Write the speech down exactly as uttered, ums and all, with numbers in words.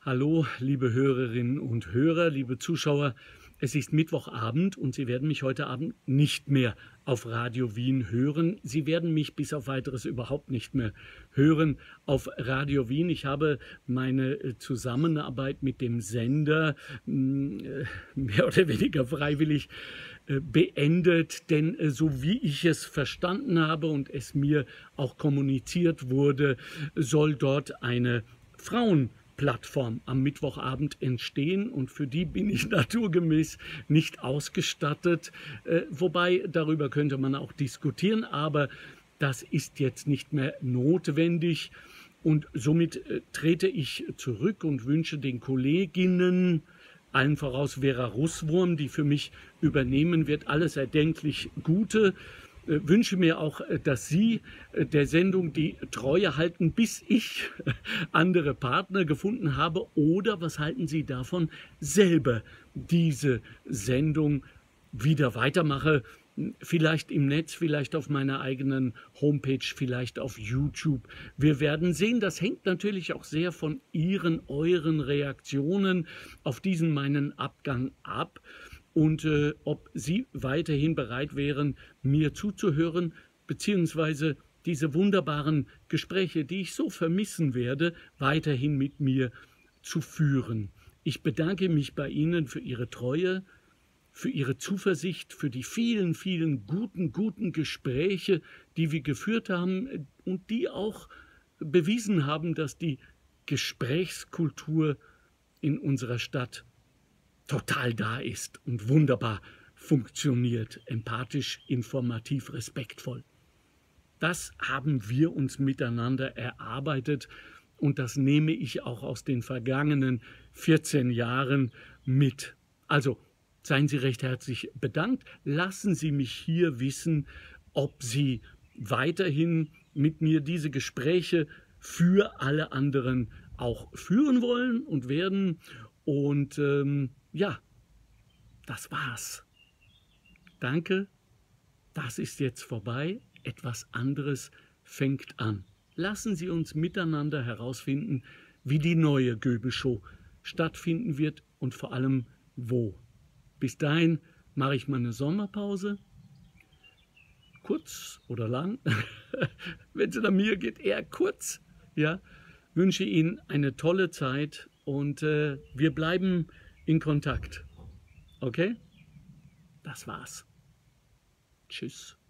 Hallo, liebe Hörerinnen und Hörer, liebe Zuschauer. Es ist Mittwochabend und Sie werden mich heute Abend nicht mehr auf Radio Wien hören. Sie werden mich bis auf Weiteres überhaupt nicht mehr hören auf Radio Wien. Ich habe meine Zusammenarbeit mit dem Sender mh, mehr oder weniger freiwillig äh, beendet, denn äh, so wie ich es verstanden habe und es mir auch kommuniziert wurde, soll dort eine Frauen Plattform am Mittwochabend entstehen und für die bin ich naturgemäß nicht ausgestattet, äh, wobei darüber könnte man auch diskutieren, aber das ist jetzt nicht mehr notwendig und somit äh, trete ich zurück und wünsche den Kolleginnen, allen voraus Vera Russwurm, die für mich übernehmen wird, alles erdenklich Gute. Äh, wünsche mir auch, äh, dass Sie äh, der Sendung die Treue halten, bis ich äh, andere Partner gefunden habe. Oder was halten Sie davon, selber diese Sendung wieder weitermache? Vielleicht im Netz, vielleicht auf meiner eigenen Homepage, vielleicht auf YouTube. Wir werden sehen. Das hängt natürlich auch sehr von Ihren, euren Reaktionen auf diesen meinen Abgang ab. Und äh, ob Sie weiterhin bereit wären, mir zuzuhören, beziehungsweise diese wunderbaren Gespräche, die ich so vermissen werde, weiterhin mit mir zu führen. Ich bedanke mich bei Ihnen für Ihre Treue, für Ihre Zuversicht, für die vielen, vielen guten, guten Gespräche, die wir geführt haben und die auch bewiesen haben, dass die Gesprächskultur in unserer Stadt total da ist und wunderbar funktioniert, empathisch, informativ, respektvoll. Das haben wir uns miteinander erarbeitet und das nehme ich auch aus den vergangenen vierzehn Jahren mit. Also seien Sie recht herzlich bedankt. Lassen Sie mich hier wissen, ob Sie weiterhin mit mir diese Gespräche für alle anderen auch führen wollen und werden. Und ähm, ja, das war's. Danke, das ist jetzt vorbei. Etwas anderes fängt an. Lassen Sie uns miteinander herausfinden, wie die neue Goebel-Show stattfinden wird und vor allem wo. Bis dahin mache ich mal eine Sommerpause. Kurz oder lang. Wenn es nach mir geht, eher kurz. Ja, wünsche Ihnen eine tolle Zeit und äh, wir bleiben in Kontakt. Okay? Das war's. Tschüss.